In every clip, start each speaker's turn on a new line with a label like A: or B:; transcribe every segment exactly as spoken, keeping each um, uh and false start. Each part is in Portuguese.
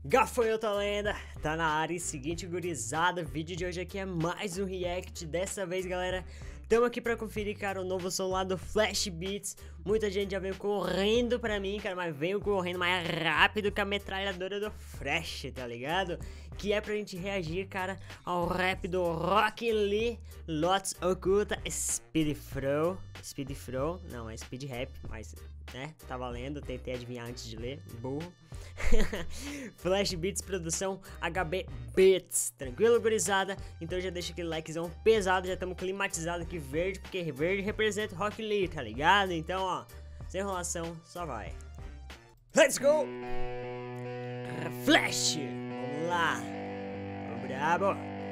A: Gafanhoto lenda, tá na área. E seguinte, gurizada, o vídeo de hoje aqui é mais um react. Dessa vez, galera, tamo aqui pra conferir, cara, o novo som lá do Flash Beats. Muita gente já veio correndo pra mim, cara, mas veio correndo mais rápido que a metralhadora do Flash, tá ligado? Que é pra gente reagir, cara, ao rap do Rock Lee, Lots Oculta, Speed Flow. Speed Flow, não, é Speed Rap, mas, né, tá valendo, tentei adivinhar antes de ler, burro. Flash Beats, produção H B Beats. Tranquilo, gurizada? Então já deixa aquele likezão pesado. Já estamos climatizados aqui, verde, porque verde representa Rock Lee, tá ligado? Então, ó, sem enrolação, só vai. Let's go! Flash! Vamos lá! Ô, brabo!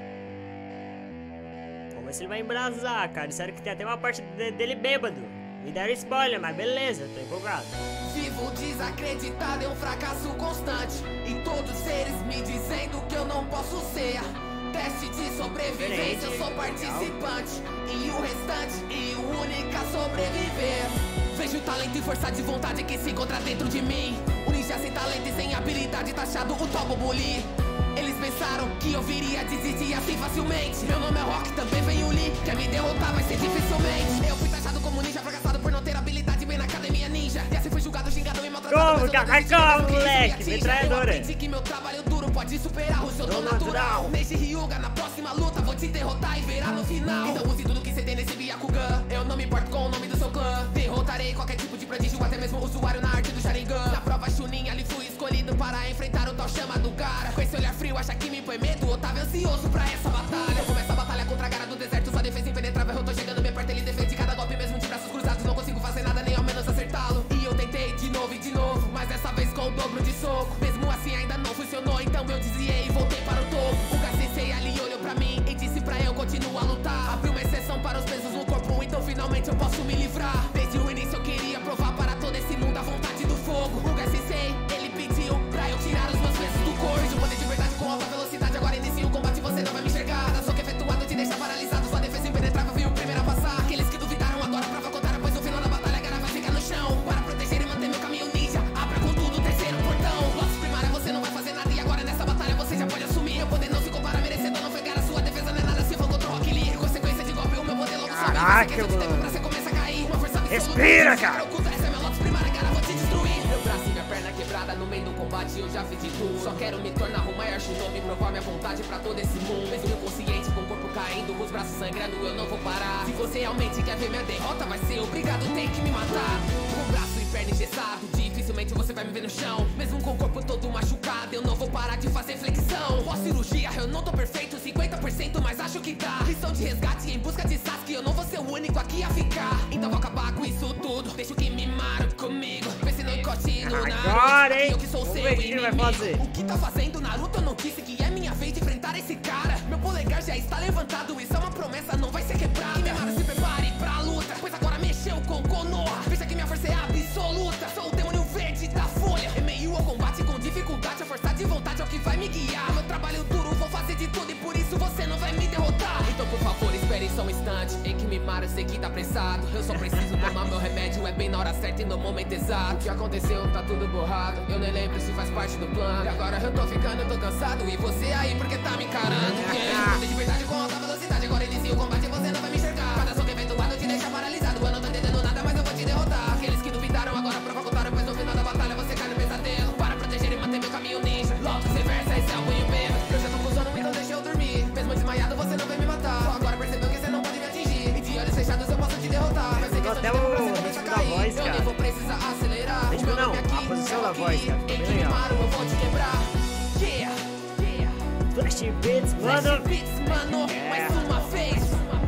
A: Vamos ver se ele vai embrasar, cara. Sério que tem até uma parte de dele bêbado. Me deram spoiler, mas beleza, tô empolgado.
B: Vivo desacreditado, é um fracasso constante. E todos eles me dizendo que eu não posso ser. Teste de sobrevivência, eu sou participante. E o restante, e o único a sobreviver. Vejo talento e força de vontade que se encontra dentro de mim. O ninja sem talento e sem habilidade, taxado o Tobo Bully. Eles pensaram que eu viria desistir assim facilmente. Meu nome é Rock, também vem o Lee. Quer me derrotar vai ser dificilmente. Eu fui taxado como ninja, fracassado por não ter habilidade bem na academia ninja. E assim fui julgado, xingado e maltratado.
A: Como, cara? Como, moleque? Metralhadora.
B: Eu aprendi que meu trabalho duro pode superar o seu dom natural. Neste Ryuga, na próxima luta vou te derrotar e verá no final. Então use tudo que você tem nesse Byakugan. Eu não me importo com o nome do seu clã. Derrotarei qualquer tipo de prodígio, até mesmo usuário na arte do Sharingan. Na prova Chunin, ali fui escolhido para enfrentar o tal chama do cara. Com esse olhar frio, acha que me põe medo? Eu tava ansioso pra essa batalha. Eu começo a batalha contra a gara do deserto. Sua defesa impenetrável, eu tô chegando bem perto. Ele defende cada golpe mesmo de braços cruzados. Não consigo fazer nada, nem ao menos acertá-lo. E eu tentei de novo e de novo, mas dessa vez com o dobro de soco. Mesmo assim ainda não funcionou, então eu desviei e voltei para o topo. O K-Sensei ali olhou pra mim e disse pra eu continuar a lutar. Abriu uma exceção para os pesos no corpo, então finalmente eu posso me livrar. Desde o início eu queria provar para todo esse mundo a vontade do fogo. O K-Sensei, ele pediu pra eu tirar os meus pesos do corpo. Vejo o poder de verdade com alta velocidade, agora inicia o combate, você não vai me enxergar. Cada soco efetuado te deixa paralisado, sua defesa impenetrável veio o primeiro a passar. Aqueles que duvidaram agora prova contrária, pois no final da batalha a gara vai ficar no chão. Para proteger e manter meu caminho ninja, abra com tudo o terceiro portão. Lotus primária, você não vai fazer nada e agora nessa batalha você já pode assumir. Meu poder não se compara, merecedor não foi gara, sua defesa não é nada, se for contra o Rock Lee. Consequência de golpe, o meu poder logo sobe.
A: Caraca, mano.
B: Você começa a cair, uma força absoluta.
A: Respira, cara.
B: Essa é minha Lotus primária, gara, vou te destruir. Meu braço e minha perna quebrada no meio do combate, eu já fiz de tudo. Só quero me tornar o maior Shinobi, provar minha vontade pra todo esse mundo. Mesmo inconsciente, com o corpo caindo, os braços sangrando, eu não vou parar. Se você realmente quer ver minha derrota, vai ser obrigado, tem que me matar. Com braço e perna engessado, dificilmente você vai me ver no chão. Mesmo com o corpo todo machucado, eu não vou parar de fazer flexão. Pós cirurgia, eu não tô perfeito, cinquenta por cento, mas acho que dá. Missão de resgate em busca de Sasuke, eu não vou ser o único aqui a ficar. Então vou acabar com isso tudo, deixa o que me maram comigo. Vê se não encoste no
A: Agora, hein?
B: Eu que sou
A: Vamos
B: seu
A: ver o que ele vai fazer.
B: inimigo. O que tá fazendo, Naruto? Eu não disse que é minha vez de enfrentar esse cara. Meu polegar já está levantado, isso é uma promessa, não vai ser quebrada. Kimimaro, se prepare pra luta, pois agora mexeu com Konoha. Veja que minha força é absoluta, sou o demônio verde da folha. Em meio ao combate com dificuldade, a força de vontade é o que vai me guiar. Meu trabalho duro, vou fazer de tudo e por isso você não vai me derrotar. Então por favor, espere só um instante, em Kimimaro eu sei que tá apressado. Eu só preciso tomar meu remédio, é bem na hora certa e no momento exato. O que aconteceu tá tudo borrado, eu nem lembro se faz parte do plano. E agora eu tô ficando, eu tô cansado, e você aí porque tá me encarando. Que de verdade com alta velocidade, agora inicia o combate, você não vai me enxergar. Cada soco efetuado te deixa paralisado, eu não tô entendendo nada, mas eu vou te derrotar. Aqueles que duvidaram agora prova contrário, pois no final da batalha você cai no pesadelo. Para proteger e manter meu caminho ninja, Lotus reversa, esse é o punho bêbado. Eu já tô com sono, então deixa eu dormir. Mesmo desmaiado você não vai me matar, só agora percebeu que você não pode me atingir. E de olhos fechados eu posso te derrotar. Mas sei que
A: Até o ritmo da voz, cara.
B: Eu nem vou precisar acelerar.
A: Ritmo não, a posição da voz, cara. Ficou bem legal.
B: Eu vou te quebrar. Yeah, yeah.
A: Flash Beats,
B: Flash
A: mano.
B: Beats, mano,
A: É.
B: mais uma vez.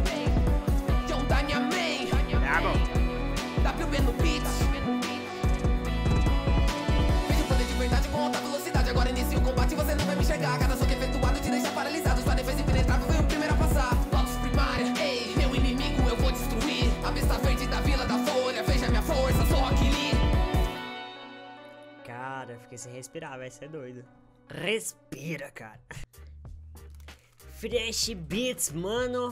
B: John Danya Man,
A: Tá bom.
B: W B no beat. Vejo o poder de verdade com alta velocidade, agora inicia o combate, você não vai me enxergar. Cada soco efetuado te deixa paralisado, sua defesa impenetrável foi o primeiro a passar. Lotus primária, ei, meu inimigo eu vou destruir. A besta verde da Vila da Folha, veja minha força, sou Rock Lee.
A: Cara, fiquei sem respirar, vai ser doido. Respira, cara. Flash Beats, mano.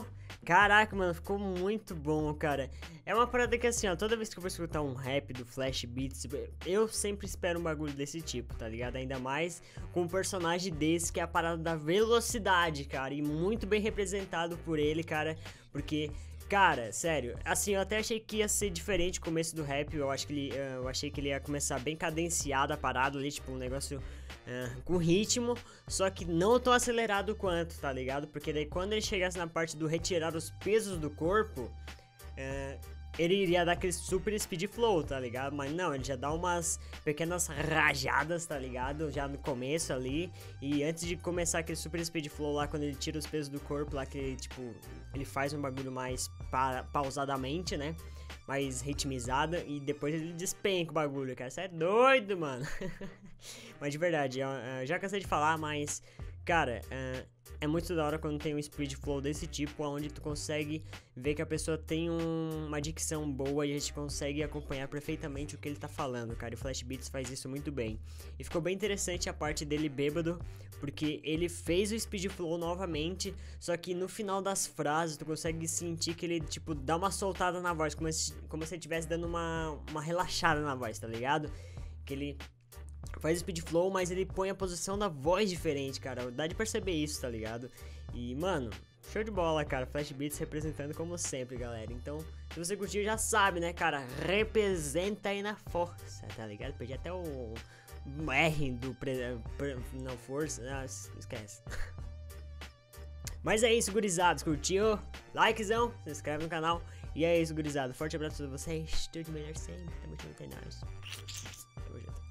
A: Caraca, mano, ficou muito bom, cara. É uma parada que assim, ó, toda vez que eu vou escutar um rap do Flash Beats, eu sempre espero um bagulho desse tipo, tá ligado? Ainda mais com um personagem desse, que é a parada da velocidade, cara. E muito bem representado por ele, cara, porque... Cara, sério, assim, eu até achei que ia ser diferente o começo do rap, eu acho que ele, eu achei que ele ia começar bem cadenciado, parado ali, tipo, um negócio uh, com ritmo, só que não tão acelerado quanto, tá ligado? Porque daí quando ele chegasse na parte do retirar os pesos do corpo, uh, ele iria dar aquele super speed flow, tá ligado? Mas não, ele já dá umas pequenas rajadas, tá ligado? Já no começo ali. E antes de começar aquele super speed flow lá, quando ele tira os pesos do corpo lá, que ele, tipo, ele faz um bagulho mais pa pausadamente, né? Mais ritmizada. E depois ele despenca o bagulho, cara. Você é doido, mano. Mas de verdade, eu, eu já cansei de falar, mas, cara... Uh, é muito da hora quando tem um speed flow desse tipo, onde tu consegue ver que a pessoa tem um, uma dicção boa e a gente consegue acompanhar perfeitamente o que ele tá falando, cara. E o Flash Beats faz isso muito bem. E ficou bem interessante a parte dele bêbado, porque ele fez o speed flow novamente, só que no final das frases tu consegue sentir que ele, tipo, dá uma soltada na voz, como se, como se ele estivesse dando uma, uma relaxada na voz, tá ligado? Que ele... faz speed flow, mas ele põe a posição da voz diferente, cara. Dá de perceber isso, tá ligado? E, mano, show de bola, cara. Flash Beats representando como sempre, galera. Então, se você curtiu, já sabe, né, cara? Representa aí na força, tá ligado? Perdi até o R do... Pre... Pre... Não, força. Ah, esquece. Mas é isso, gurizada. Curtiu? Likezão, se inscreve no canal. E é isso, gurizada. Forte abraço a todos vocês. Tudo de melhor sempre. Tamo junto, é nóis. Tamo junto.